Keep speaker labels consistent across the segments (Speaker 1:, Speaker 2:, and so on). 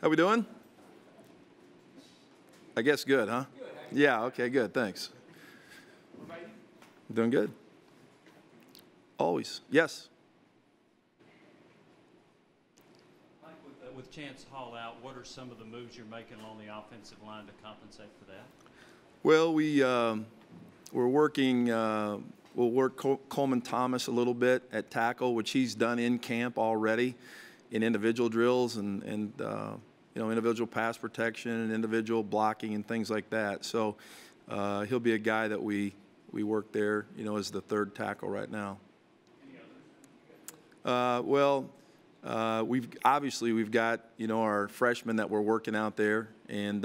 Speaker 1: How we doing? I guess good, huh? Good. Yeah, okay, good, thanks. Doing good. Always. Yes.
Speaker 2: Mike, with Chance Hall out, what are some of the moves you're making along the offensive line to compensate for that?
Speaker 1: Well, we're working. We'll work Coleman Thomas a little bit at tackle, which he's done in camp already, in individual drills and individual pass protection and individual blocking and things like that. So he'll be a guy that we work there, as the third tackle right now. We've got our freshmen that we're working out there, and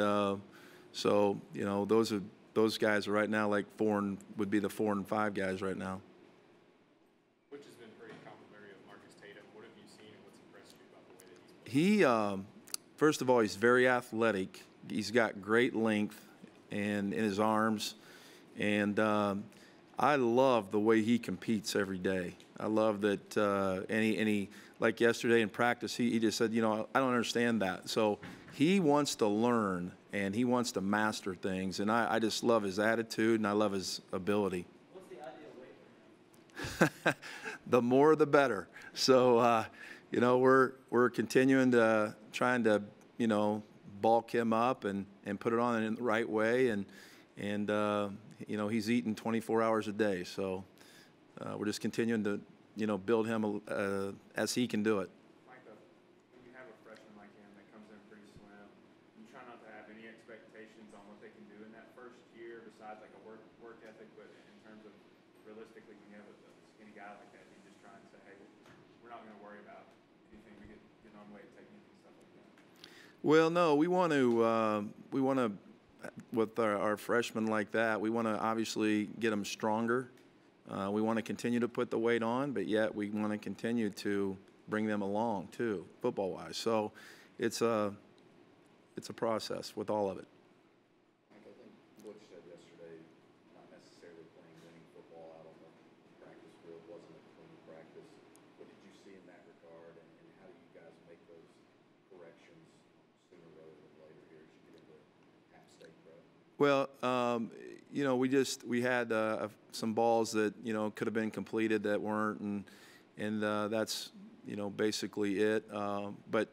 Speaker 1: those guys are right now would be the 4 and 5 guys right now.
Speaker 3: Which has been pretty complimentary of Marcus Tatum. What have you seen and what's impressed you about the way that he's playing?
Speaker 1: First of all, he's very athletic. He's got great length and in his arms, and I love the way he competes every day. I love that, and he like yesterday in practice, he just said, I don't understand that. So he wants to learn and he wants to master things, and I just love his attitude and I love his ability.
Speaker 4: What's the ideal weight for him?
Speaker 1: The more, the better. So, we're continuing to trying to, bulk him up and put it on in the right way, and he's eating 24 hours a day. So we're just continuing to, build him as he can do it.
Speaker 3: Micah, when you have a freshman like him that comes in pretty slim, you try not to have any expectations on what they can do in that first year besides like a work ethic, but in terms of realistically, when you have a skinny guy like that, you just try and say, hey, we're not going to worry about anything. We get on weight technique and stuff like that.
Speaker 1: Well, no, we want to with our freshmen like that, we want to obviously get them stronger. We want to continue to put the weight on, but yet we want to continue to bring them along too, football-wise. So it's a process with all of it.
Speaker 5: I think Butch said yesterday, not necessarily playing winning football out on the practice field wasn't a clean practice. What did you see in that regard, and how do you guys make those corrections sooner rather than later here as you get into App State prep?
Speaker 1: Well, we had some balls that could have been completed that weren't, and that's basically it. But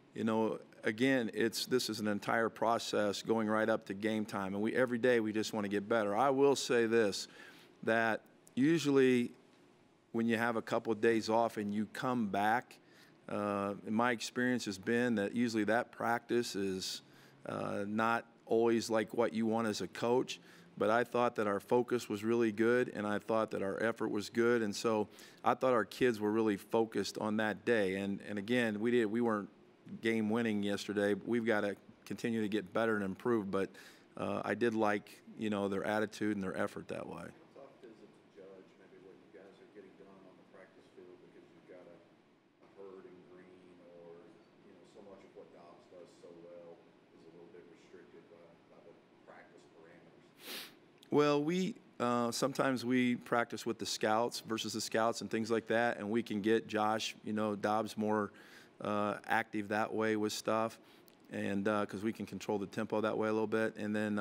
Speaker 1: again, this is an entire process going right up to game time, and every day we just want to get better. I will say this, that usually when you have a couple of days off and you come back, in my experience has been that usually that practice is not always like what you want as a coach. But I thought that our focus was really good, and I thought that our effort was good, and so I thought our kids were really focused on that day. And again, we weren't game winning yesterday. We've got to continue to get better and improve. But I did like their attitude and their effort that way.
Speaker 5: How tough is it to judge maybe what you guys are getting done on the practice field because you've got a Hurd and Green, or so much of what Dobbs does so well is a little bit restricted by the practice parameters?
Speaker 1: Well, sometimes we practice with the scouts versus the scouts and things like that, and we can get Josh, Dobbs more active that way with stuff, and because we can control the tempo that way a little bit. And then,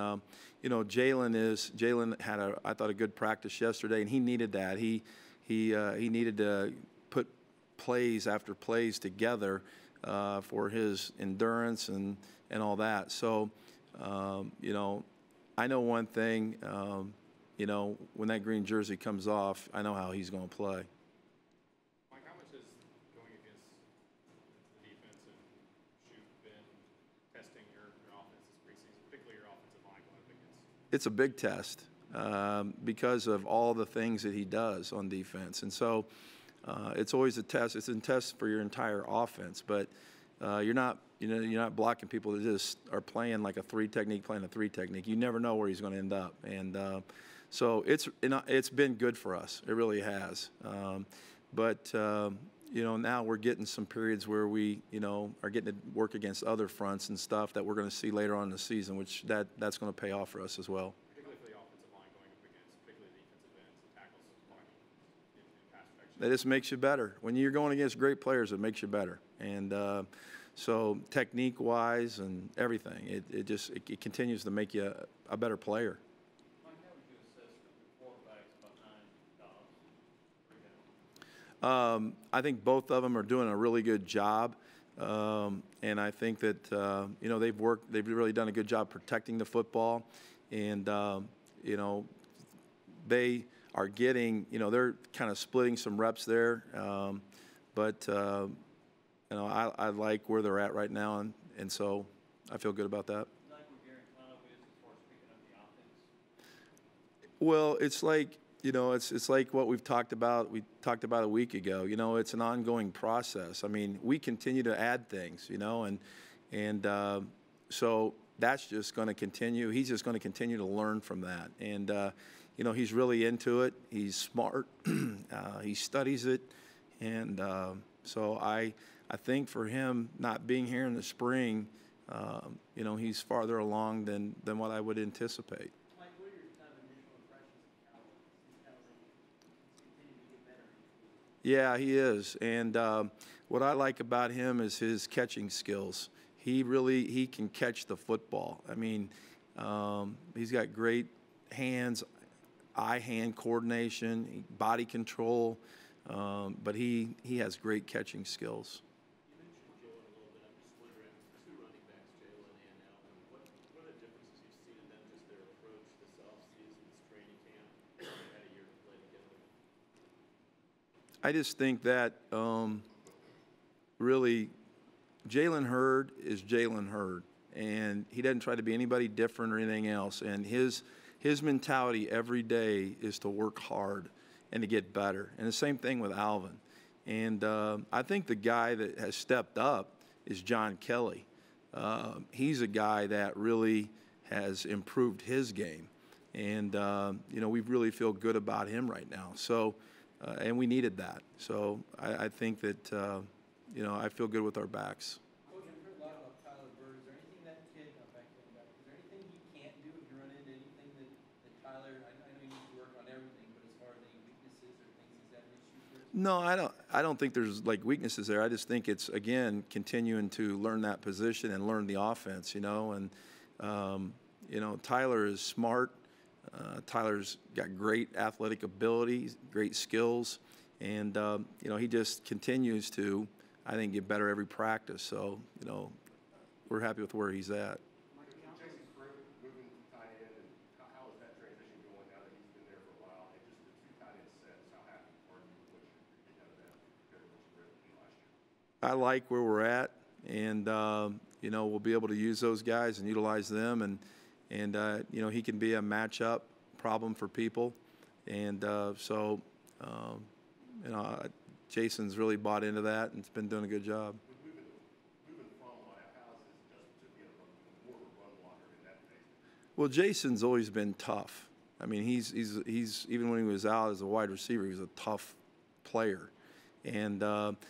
Speaker 1: Jalen had I thought a good practice yesterday, and he needed that. He needed to put plays after plays together for his endurance and all that. So, I know one thing, when that green jersey comes off, I know how he's going to play.
Speaker 3: Mike, how much has going against the defense and Shoop been testing your offense this preseason, particularly your offensive line going up against?
Speaker 1: It's a big test because of all the things that he does on defense. And so it's always a test. It's a test for your entire offense, but you're not blocking people that just are playing like a 3 technique, playing a 3 technique. You never know where he's going to end up, and so it's been good for us. It really has. But now we're getting some periods where we are getting to work against other fronts and stuff that we're going to see later on in the season, which that's going to pay off for us as well.
Speaker 3: Particularly for the offensive line going up against particularly defensive ends and tackles in pass protection.
Speaker 1: That just makes you better. When you're going against great players, it makes you better. And So technique-wise and everything, it continues to make you a better player.
Speaker 2: Mike, how would you assess the quarterbacks behind Dobbs?
Speaker 1: I think both of them are doing a really good job, and I think that you know, they've really done a good job protecting the football, and you know, they are getting, you know, they're kind of splitting some reps there, but you know, I like where they're at right now, and so I feel good about that.
Speaker 2: Like where Garantano is as far as picking up the offense?
Speaker 1: Well, it's like, you know, it's like what we've talked about. We talked about a week ago. You know, it's an ongoing process. I mean, we continue to add things, you know, and so that's just going to continue. He's just going to continue to learn from that, and you know, he's really into it. He's smart. He studies it, and so I think for him not being here in the spring, you know, he's farther along than what I would anticipate.
Speaker 4: Mike, what are your kind of initial impressions of Cal? He's kind of like continuing to get better.
Speaker 1: Yeah, he is, and what I like about him is his catching skills. He can catch the football. I mean, he's got great hands, eye-hand coordination, body control, but he has great catching skills.
Speaker 6: You mentioned Jalen a little bit. I'm just wondering, two running backs, Jalen and Alvin, what are differences you've seen in them, just their approach this offseason, this training camp, they had a year to play together?
Speaker 1: I just think that really Jalen Hurd is Jalen Hurd, and he doesn't try to be anybody different or anything else. And his mentality every day is to work hard and to get better. And the same thing with Alvin. And I think the guy that has stepped up is John Kelly. He's a guy that really has improved his game. And, you know, we really feel good about him right now. So, and we needed that. So I think that, you know, I feel good with our backs.
Speaker 4: Coach, I've heard a lot about Tyler Bird. Is there anything that kid, I'm back to him back, is there anything he can't do if you run into anything that Tyler, I know he needs to work on everything, but as far as any weaknesses or things he's having issues with?
Speaker 1: No, I don't think there's like weaknesses there. I just think it's, again, continuing to learn that position and learn the offense, you know. And, you know, Tyler is smart. Tyler's got great athletic ability, great skills. And, you know, he just continues to, I think, get better every practice. So, you know, we're happy with where he's at.
Speaker 7: Jason Fruit moving tight end, and how is that transition going now that he's been there for a while? And just the two tight end sets, how happy are you with what you're getting out of that compared to what you were able to do last year?
Speaker 1: I like where we're at, and you know, we'll be able to use those guys and utilize them, and you know, he can be a matchup problem for people, and so you know, Jason's really bought into that and has been doing a good job.
Speaker 7: Moving from how is it just to be more of a run blocker in that phase?
Speaker 1: Well, Jason's always been tough. I mean, he's even when he was out as a wide receiver, he was a tough player. And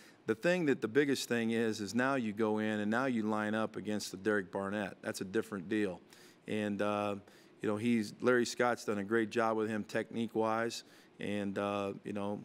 Speaker 1: the biggest thing is now you go in and now you line up against the Derek Barnett. That's a different deal. And you know, Larry Scott's done a great job with him technique-wise. And you know,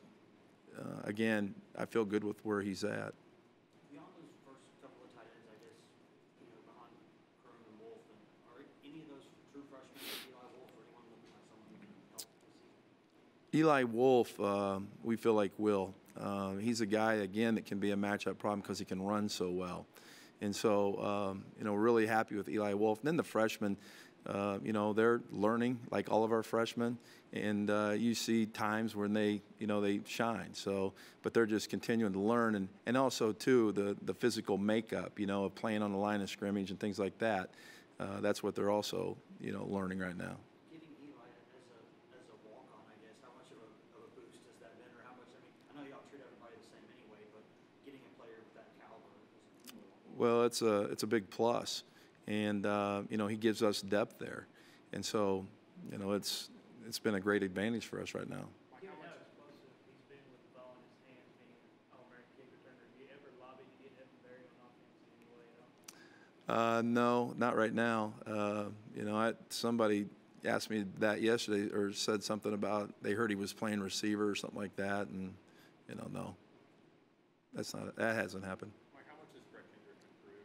Speaker 1: again, I feel good with where he's at.
Speaker 4: Beyond those first couple of tight ends, I guess, you know, behind Kern and Wolf, and are any of those true freshmen, Eli Wolf, or anyone looking like someone who can help this season?
Speaker 1: Eli Wolf, we feel like will. He's a guy, again, that can be a matchup problem because he can run so well. And so, you know, we're really happy with Eli Wolf. And then the freshmen, you know, they're learning like all of our freshmen. And you see times when they, you know, they shine. So, but they're just continuing to learn. And also, too, the physical makeup, you know, of playing on the line of scrimmage and things like that. That's what they're also, you know, learning right now.
Speaker 4: Getting Eli as a walk-on, I guess, how much of a boost has that been, or how much? I mean, I know y'all treat everybody the same anyway, but getting a player with that caliber is.
Speaker 1: Well, it's a big plus, and you know, he gives us depth there, and so, you know, it's been a great advantage for us right now.
Speaker 8: Given how explosive he's been with the ball in his hands, being an All-American kick returner, have you ever lobbied to get Evan Berry on offense in any way at all?
Speaker 1: No, not right now. You know, somebody asked me that yesterday, or said something about they heard he was playing receiver or something like that, and you know, no, that hasn't happened.
Speaker 3: Mike, how much has Brett Kendrick improved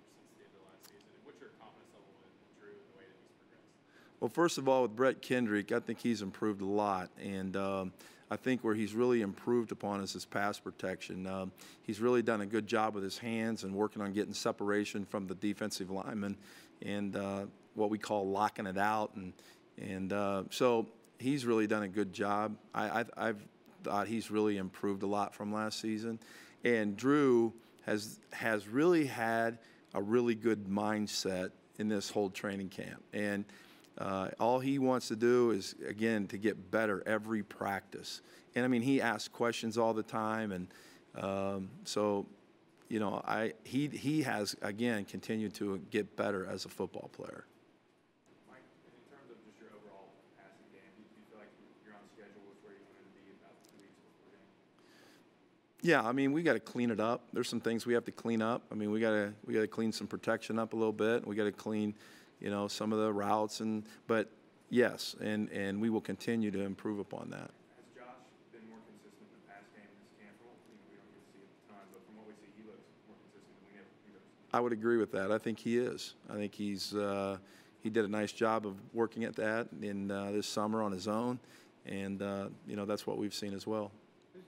Speaker 1: Well, first of all, with Brett Kendrick, I think he's improved a lot, and I think where he's really improved upon is his pass protection. He's really done a good job with his hands and working on getting separation from the defensive lineman and what we call locking it out, and so he's really done a good job. I've thought he's really improved a lot from last season, and Drew has really had a really good mindset in this whole training camp, and all he wants to do is, again, to get better every practice. And, I mean, he asks questions all the time. And so, you know, he has, again, continued to get better as a football player.
Speaker 3: Mike, in terms of just your overall passing game, do you feel like you're on schedule with where you wanted to be about 2 weeks before game?
Speaker 1: Yeah, I mean, we got to clean it up. There's some things we have to clean up. I mean, we got to clean some protection up a little bit. We got to clean, you know, some of the routes, but yes, and we will continue to improve upon that.
Speaker 3: Has Josh been more consistent in the pass game this camp? Well, you know, we don't get to see it a ton, but from what we see, he looks more consistent than we ever seen.
Speaker 1: I would agree with that. I think he is. I think he did a nice job of working at that in this summer on his own, and you know, that's what we've seen as well.
Speaker 8: Who's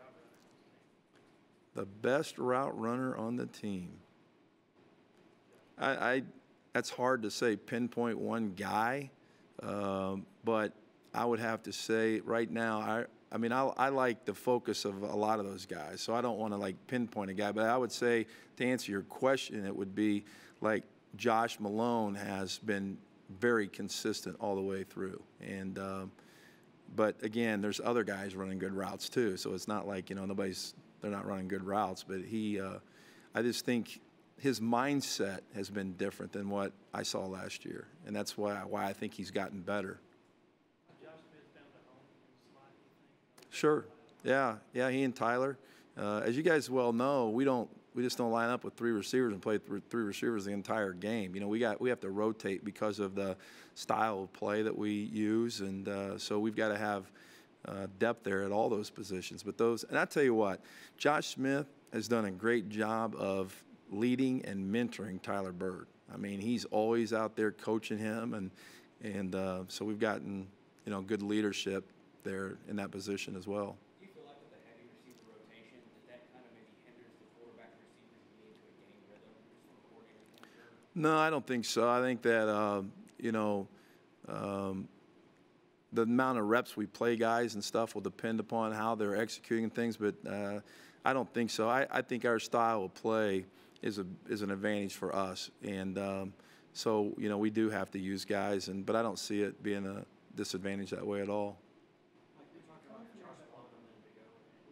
Speaker 8: the best route runner on this team?
Speaker 1: The best route runner on the team. That's hard to say, pinpoint one guy, but I would have to say right now, I mean, I like the focus of a lot of those guys, so I don't want to like pinpoint a guy, but I would say to answer your question, it would be like Josh Malone has been very consistent all the way through, and but again, there's other guys running good routes too, so it's not like, you know, they're not running good routes, but I just think his mindset has been different than what I saw last year, and that's why I think he's gotten better.
Speaker 8: Josh Smith found a home in slot, you think?
Speaker 1: Sure. Yeah, he and Tyler. As you guys well know, we just don't line up with three receivers and play three receivers the entire game. You know, we have to rotate because of the style of play that we use, and so we've got to have depth there at all those positions. And I tell you what, Josh Smith has done a great job of leading and mentoring Tyler Bird. I mean, he's always out there coaching him, and so we've gotten, you know, good leadership there in that position as well.
Speaker 4: Do you feel like with the heavy receiver rotation that kind of maybe hinders the quarterback and receivers getting into a game rhythm just from a coordinator point of view?
Speaker 1: No, I don't think so. I think that, you know, the amount of reps we play guys and stuff will depend upon how they're executing things, but I don't think so. I think our style of play is an advantage for us, and so, you know, we do have to use guys, but I don't see it being a disadvantage that way at all.
Speaker 9: Like we talked about Josh Malone a minute ago,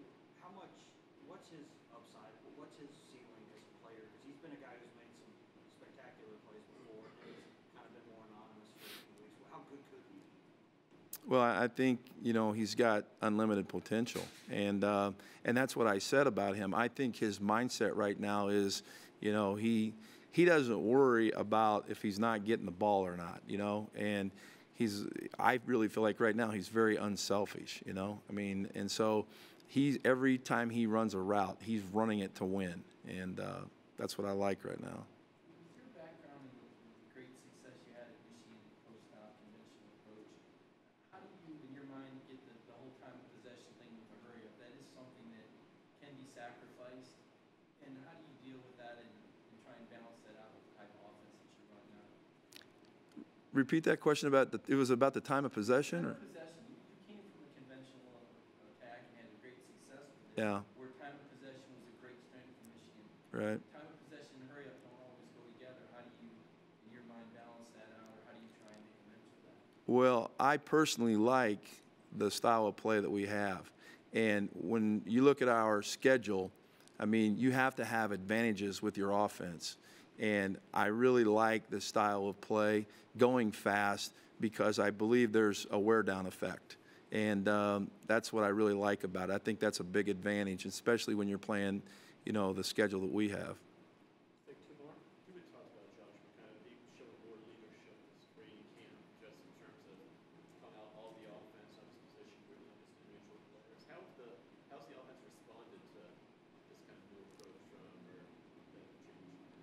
Speaker 9: what's his upside? What's his ceiling as a player? Because he's been a guy who's made some spectacular plays before, and he's kind of been more anonymous for a few weeks. How good could he be?
Speaker 1: Well, I think, you know, he's got unlimited potential, and that's what I said about him. I think his mindset right now is, you know, he doesn't worry about if he's not getting the ball or not, you know, and I really feel like right now he's very unselfish, you know. I mean, and so every time he runs a route, he's running it to win, and that's what I like right now.
Speaker 4: With your background and the great success you had at Michigan post-op conventional approach, how do you, in your mind, get the whole time of possession thing with the hurry up? That is something that can be sacrificed, and how do you deal with that and try and balance that out with the type of offense that you're running out?
Speaker 1: Repeat that question it was about the time of possession? Or?
Speaker 4: Possession. You came from a conventional attack and had great success with it.
Speaker 1: Yeah.
Speaker 4: Where time of possession was a great strength for Michigan.
Speaker 1: Right.
Speaker 4: Time of possession and hurry up don't always go together. How do you, in your mind, balance that out, or how do you try and make amends for that?
Speaker 1: Well, I personally like the style of play that we have. And when you look at our schedule, I mean, you have to have advantages with your offense. And I really like the style of play, going fast, because I believe there's a wear-down effect. And that's what I really like about it. I think that's a big advantage, especially when you're playing, you know, the schedule that we have.
Speaker 6: Take two more. You had talked about Josh, kind of showing more leadership this training camp, just in terms of how all the offense on his position, really on his individual players. How's the offense responded to this kind of new approach from or that change?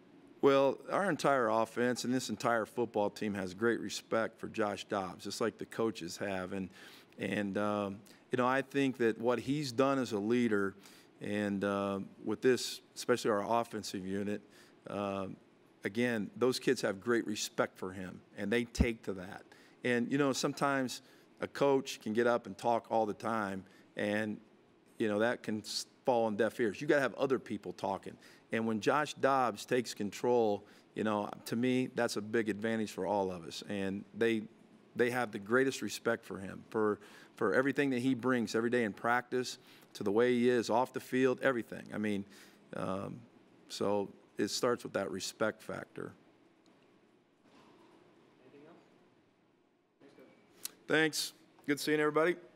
Speaker 1: Well, our entire offense and this entire football team has great respect for Josh Dobbs, just like the coaches have. And you know, I think that what he's done as a leader, and with this, especially our offensive unit, again, those kids have great respect for him, and they take to that. And, you know, sometimes a coach can get up and talk all the time, and, you know, that can fall on deaf ears. You got to have other people talking. And when Josh Dobbs takes control, you know, to me, that's a big advantage for all of us. And they have the greatest respect for him, for everything that he brings every day in practice, to the way he is off the field, everything. I mean, so it starts with that respect factor.
Speaker 8: Anything else? Thanks, Coach.
Speaker 1: Thanks. Good seeing everybody.